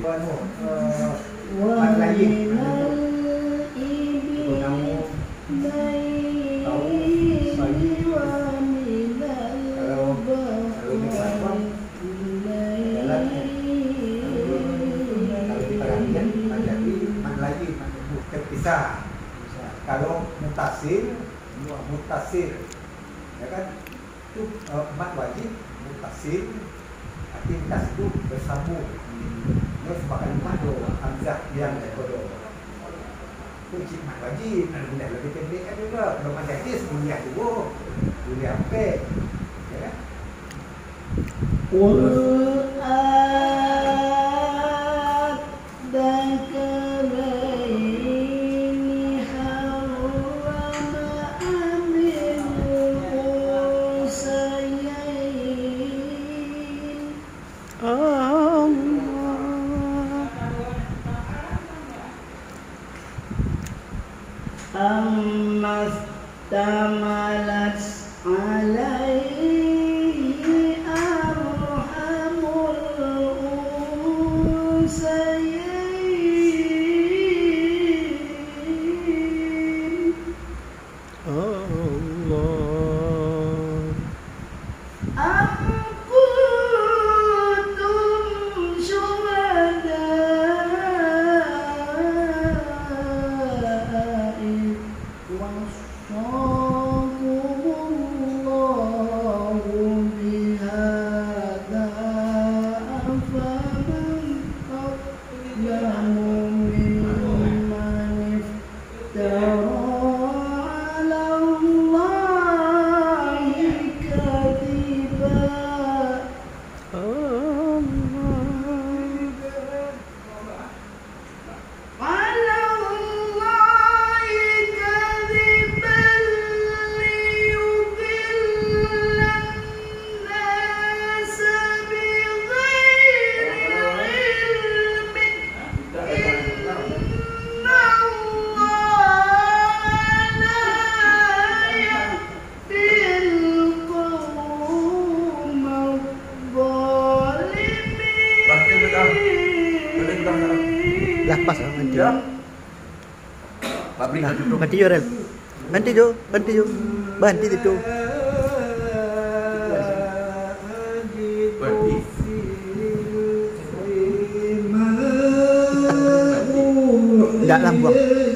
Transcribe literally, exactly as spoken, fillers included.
anu mat lain pengamu tahu pagi kalau kalau di platform jalan kalau di perhatian menjadi mat lain terpisah. Kalau mutasir mutasir ya kan itu uh, mat wajib mutasir arti mutas itu bersambung. Ini sebagai mat do hamzah yang kodo kunci mat wajib benda lebih pendek kan juga kalau mat hadis dunia dulu dunia apa ya kan Amastamalat alaihi arhamul unsayain. Allah Amkuntum syuhada lepas lah nanti. Nanti yo Rel. Nanti jo, nanti jo. Banti itu. Berarti Enggak lah buang.